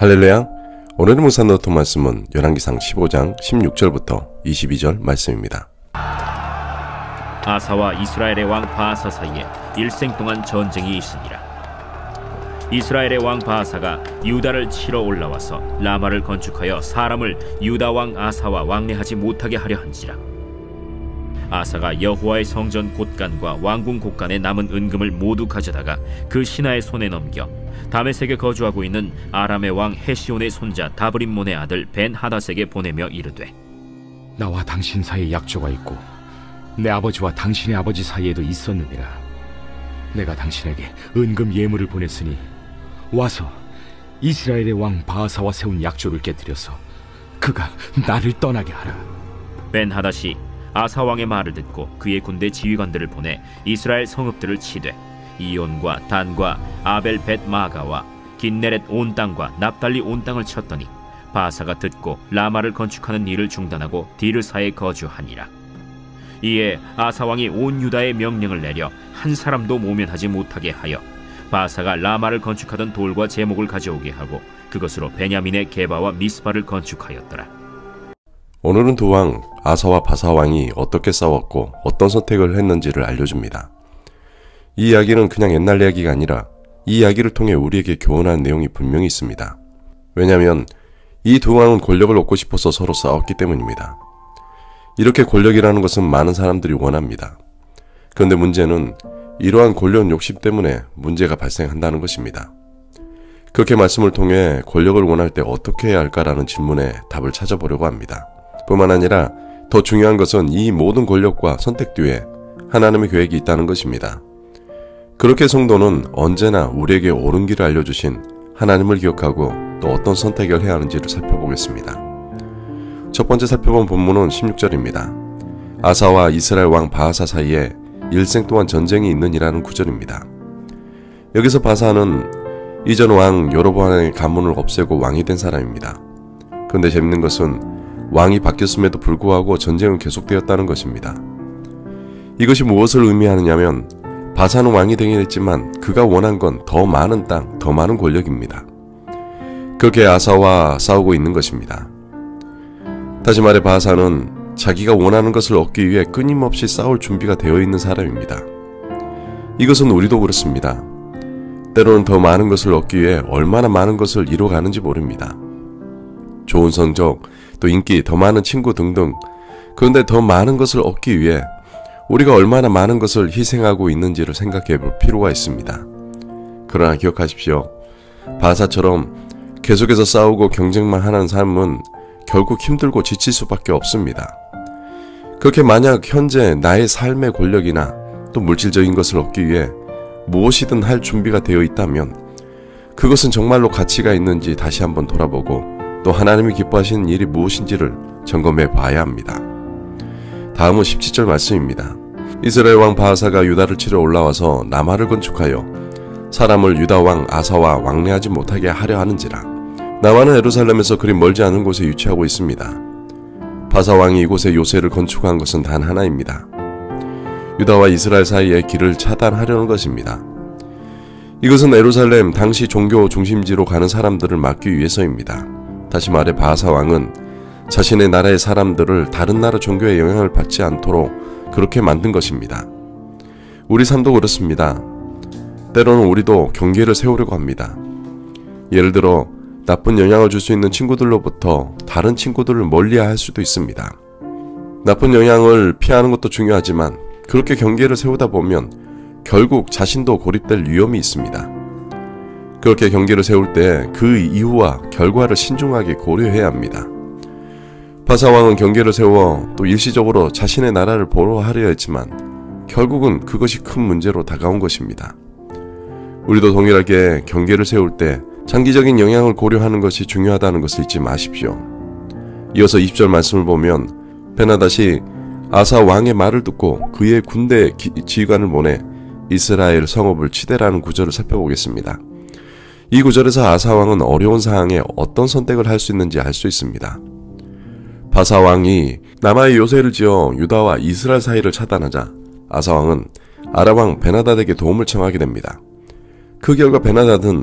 할렐루야. 오늘의 묵상 노트 말씀은 열왕기상 15장 16절부터 22절 말씀입니다. 아사와 이스라엘의 왕 바아사 사이에 일생 동안 전쟁이 있으니라. 이스라엘의 왕 바아사가 유다를 치러 올라와서 라마를 건축하여 사람을 유다 왕 아사와 왕래하지 못하게 하려 한지라. 아사가 여호와의 성전 곳간과 왕궁 곳간에 남은 은금을 모두 가져다가 그 신하의 손에 넘겨 다메섹에 거주하고 있는 아람의 왕 헤시온의 손자 다브림몬의 아들 벤하닷에게 보내며 이르되, 나와 당신 사이에 약조가 있고 내 아버지와 당신의 아버지 사이에도 있었느니라. 내가 당신에게 은금 예물을 보냈으니 와서 이스라엘의 왕 바아사와 세운 약조를 깨뜨려서 그가 나를 떠나게 하라. 벤하닷이 아사 왕의 말을 듣고 그의 군대 지휘관들을 보내 이스라엘 성읍들을 치되 이온과 단과 아벨 벳 마가와 긴네렛 온 땅과 납달리 온 땅을 쳤더니 바아사가 듣고 라마를 건축하는 일을 중단하고 디르사에 거주하니라. 이에 아사 왕이 온 유다에 명령을 내려 한 사람도 모면하지 못하게 하여 바아사가 라마를 건축하던 돌과 제목을 가져오게 하고 그것으로 베냐민의 게바와 미스바를 건축하였더라. 오늘은 두 왕 아사와 바사 왕이 어떻게 싸웠고 어떤 선택을 했는지를 알려줍니다. 이 이야기는 그냥 옛날 이야기가 아니라 이 이야기를 통해 우리에게 교훈하는 내용이 분명히 있습니다. 왜냐하면 이 두 왕은 권력을 얻고 싶어서 서로 싸웠기 때문입니다. 이렇게 권력이라는 것은 많은 사람들이 원합니다. 그런데 문제는 이러한 권력 욕심 때문에 문제가 발생한다는 것입니다. 그렇게 말씀을 통해 권력을 원할 때 어떻게 해야 할까라는 질문에 답을 찾아보려고 합니다. 뿐만 아니라 더 중요한 것은 이 모든 권력과 선택 뒤에 하나님의 계획이 있다는 것입니다. 그렇게 성도는 언제나 우리에게 옳은 길을 알려주신 하나님을 기억하고 또 어떤 선택을 해야 하는지를 살펴보겠습니다. 첫 번째 살펴본 본문은 16절입니다. 아사와 이스라엘 왕 바아사 사이에 일생 동안 전쟁이 있느니라는 구절입니다. 여기서 바사는 이전 왕 여로보암의 가문을 없애고 왕이 된 사람입니다. 그런데 재밌는 것은 왕이 바뀌었음에도 불구하고 전쟁은 계속되었다는 것입니다. 이것이 무엇을 의미하느냐면 바사는 왕이 되긴 했지만 그가 원한 건 더 많은 땅, 더 많은 권력입니다. 그렇게 아사와 싸우고 있는 것입니다. 다시 말해 바사는 자기가 원하는 것을 얻기 위해 끊임없이 싸울 준비가 되어 있는 사람입니다. 이것은 우리도 그렇습니다. 때로는 더 많은 것을 얻기 위해 얼마나 많은 것을 이뤄가는지 모릅니다. 좋은 성적, 또 인기, 더 많은 친구 등등. 그런데 더 많은 것을 얻기 위해 우리가 얼마나 많은 것을 희생하고 있는지를 생각해 볼 필요가 있습니다. 그러나 기억하십시오. 바사처럼 계속해서 싸우고 경쟁만 하는 삶은 결국 힘들고 지칠 수밖에 없습니다. 그렇게 만약 현재 나의 삶의 권력이나 또 물질적인 것을 얻기 위해 무엇이든 할 준비가 되어 있다면 그것은 정말로 가치가 있는지 다시 한번 돌아보고 또 하나님이 기뻐하시는 일이 무엇인지를 점검해 봐야 합니다. 다음은 17절 말씀입니다. 이스라엘 왕 바아사가 유다를 치러 올라와서 라마를 건축하여 사람을 유다 왕 아사와 왕래하지 못하게 하려 하는지라. 라마는 예루살렘에서 그리 멀지 않은 곳에 위치하고 있습니다. 바사 왕이 이곳에 요새를 건축한 것은 단 하나입니다. 유다와 이스라엘 사이의 길을 차단하려는 것입니다. 이것은 예루살렘 당시 종교 중심지로 가는 사람들을 막기 위해서입니다. 다시 말해 바아사 왕은 자신의 나라의 사람들을 다른 나라 종교의 영향을 받지 않도록 그렇게 만든 것입니다. 우리 삶도 그렇습니다. 때로는 우리도 경계를 세우려고 합니다. 예를 들어 나쁜 영향을 줄 수 있는 친구들로부터 다른 친구들을 멀리할 수도 있습니다. 나쁜 영향을 피하는 것도 중요하지만 그렇게 경계를 세우다 보면 결국 자신도 고립될 위험이 있습니다. 그렇게 경계를 세울 때 그 이유와 결과를 신중하게 고려해야 합니다. 바사 왕은 경계를 세워 또 일시적으로 자신의 나라를 보호하려 했지만 결국은 그것이 큰 문제로 다가온 것입니다. 우리도 동일하게 경계를 세울 때 장기적인 영향을 고려하는 것이 중요하다는 것을 잊지 마십시오. 이어서 20절 말씀을 보면 벤하닷이 아사 왕의 말을 듣고 그의 군대 지휘관을 보내 이스라엘 성읍을 치되라는 구절을 살펴보겠습니다. 이 구절에서 아사 왕은 어려운 상황에 어떤 선택을 할 수 있는지 알 수 있습니다. 바사 왕이 남아의 요새를 지어 유다와 이스라엘 사이를 차단하자 아사 왕은 아람 왕 벤하닷에게 도움을 청하게 됩니다. 그 결과 벤하닷은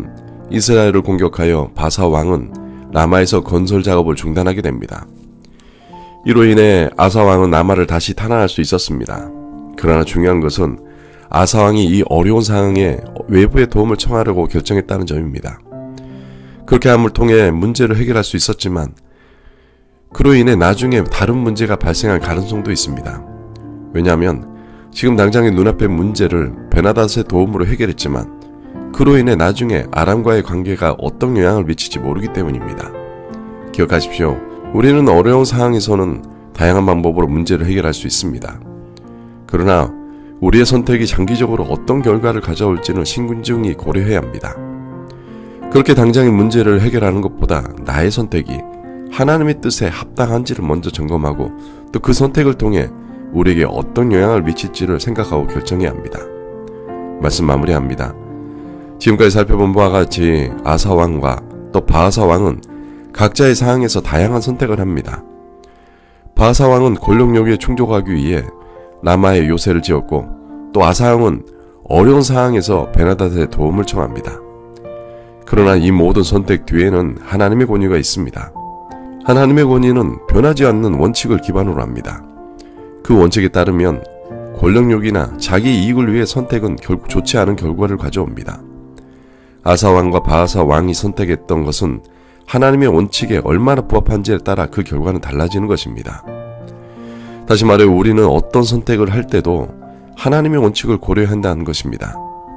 이스라엘을 공격하여 바사 왕은 라마에서 건설 작업을 중단하게 됩니다. 이로 인해 아사 왕은 라마를 다시 탄환할 수 있었습니다. 그러나 중요한 것은 아사 왕이 이 어려운 상황에 외부의 도움을 청하려고 결정했다는 점입니다. 그렇게 함을 통해 문제를 해결할 수 있었지만 그로 인해 나중에 다른 문제가 발생할 가능성도 있습니다. 왜냐하면 지금 당장의 눈앞의 문제를 베나닷의 도움으로 해결했지만 그로 인해 나중에 아람과의 관계가 어떤 영향을 미칠지 모르기 때문입니다. 기억하십시오. 우리는 어려운 상황에서는 다양한 방법으로 문제를 해결할 수 있습니다. 그러나 우리의 선택이 장기적으로 어떤 결과를 가져올지는 신중히 고려해야 합니다. 그렇게 당장의 문제를 해결하는 것보다 나의 선택이 하나님의 뜻에 합당한지를 먼저 점검하고 또 그 선택을 통해 우리에게 어떤 영향을 미칠지를 생각하고 결정해야 합니다. 말씀 마무리합니다. 지금까지 살펴본 바와 같이 아사 왕과 또 바하사 왕은 각자의 상황에서 다양한 선택을 합니다. 바하사 왕은 권력욕에 충족하기 위해 라마에 요새를 지었고 또 아사 왕은 어려운 상황에서 베나닷의 도움을 청합니다. 그러나 이 모든 선택 뒤에는 하나님의 권위가 있습니다. 하나님의 권위는 변하지 않는 원칙을 기반으로 합니다. 그 원칙에 따르면 권력욕이나 자기 이익을 위해 선택은 결국 좋지 않은 결과를 가져옵니다. 아사 왕과 바하사 왕이 선택했던 것은 하나님의 원칙에 얼마나 부합한지에 따라 그 결과는 달라지는 것입니다. 다시 말해 우리는 어떤 선택을 할 때도 하나님의 원칙을 고려해야 한다는 것입니다.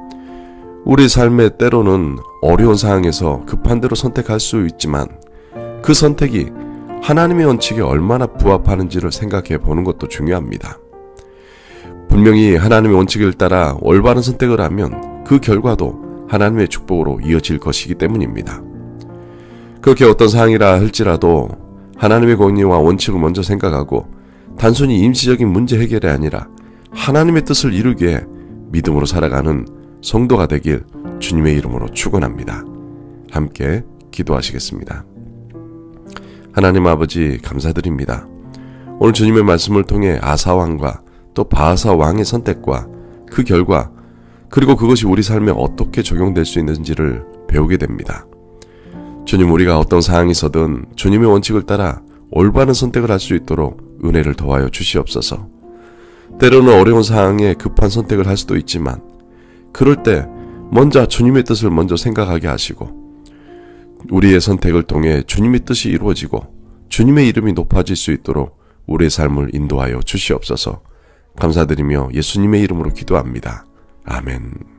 우리 삶의 때로는 어려운 상황에서 급한 대로 선택할 수 있지만 그 선택이 하나님의 원칙에 얼마나 부합하는지를 생각해 보는 것도 중요합니다. 분명히 하나님의 원칙을 따라 올바른 선택을 하면 그 결과도 하나님의 축복으로 이어질 것이기 때문입니다. 그렇게 어떤 상황이라 할지라도 하나님의 권위와 원칙을 먼저 생각하고 단순히 임시적인 문제 해결이 아니라 하나님의 뜻을 이루기 위해 믿음으로 살아가는 성도가 되길 주님의 이름으로 축원합니다. 함께 기도하시겠습니다. 하나님 아버지 감사드립니다. 오늘 주님의 말씀을 통해 아사 왕과 또 바하사 왕의 선택과 그 결과 그리고 그것이 우리 삶에 어떻게 적용될 수 있는지를 배우게 됩니다. 주님, 우리가 어떤 상황이서든 주님의 원칙을 따라 올바른 선택을 할 수 있도록 은혜를 더하여 주시옵소서. 때로는 어려운 상황에 급한 선택을 할 수도 있지만 그럴 때 먼저 주님의 뜻을 먼저 생각하게 하시고 우리의 선택을 통해 주님의 뜻이 이루어지고 주님의 이름이 높아질 수 있도록 우리의 삶을 인도하여 주시옵소서. 감사드리며 예수님의 이름으로 기도합니다. 아멘.